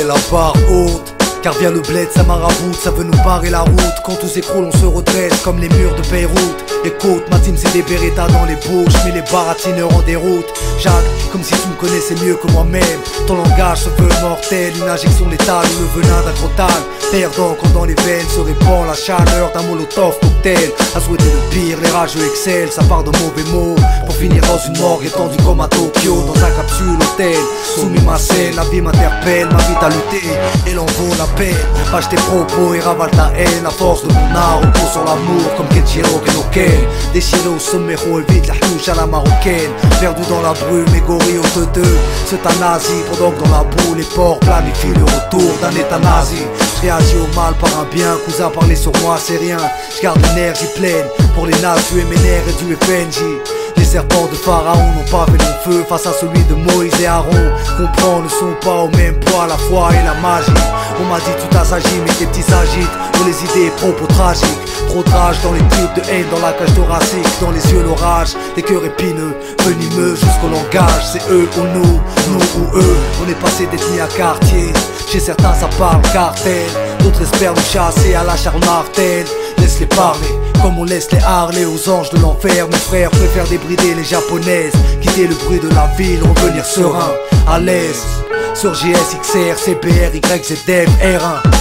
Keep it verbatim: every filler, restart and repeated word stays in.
la barre haute. Car vient le bled, ça maraboute, ça veut nous barrer la route. Quand tout s'écroule, on se redresse comme les murs de Beyrouth. Écoute, ma team c'est des Beretta dans les bouches, mais les baratineurs en déroute. Jacques, comme si tu me connaissais mieux que moi-même. Ton langage se veut mortel, une injection létale ou le venin d'un crotal. Perdant quand dans les veines se répand la chaleur d'un molotov cocktail. À souhaiter le pire, les rageux excellent, ça part de mauvais mots. Pour finir dans une morgue étendue comme à Tokyo, dans un capsule hôtel. Soumis ma scène, la vie m'interpelle, ma vitalité, elle en vaut la peine. Pâche tes propos et ravale ta haine. À force de mon art, repose sur l'amour comme Kenshiro Kenoken. Déchiré au sommeiro, évite la touche à la marocaine. Perdu dans la brume, égoré au teuteux. C'est un nazi, pendant que dans la boue les porcs planifient le retour d'un état nazi. J'réagis au mal par un bien, cousin parler sur moi c'est rien. J'garde l'énergie pleine pour les nazis du M N R et du F N J. Les serpents de Pharaon n'ont pas fait long feu face à celui de Moïse et Aaron. Comprends, ne sont pas au même poids la foi et la magie. On m'a dit tout assagit mais tes petits s'agitent pour les idées et propos tragiques. Trop de rage dans les types de haine, dans la cage thoracique, dans les yeux l'orage, des cœurs épineux, venimeux jusqu'au langage. C'est eux ou nous, nous ou eux. On est passé d'ethnie à quartier. Chez certains ça parle cartel, d'autres espèrent nous chasser à la charme martèle. Laisse-les parler, comme on laisse les harler aux anges de l'enfer. Mes frères préfèrent débrider les japonaises, quitter le bruit de la ville, revenir serein, à l'aise. Sur G S X R, C B R, Y Z M, R un.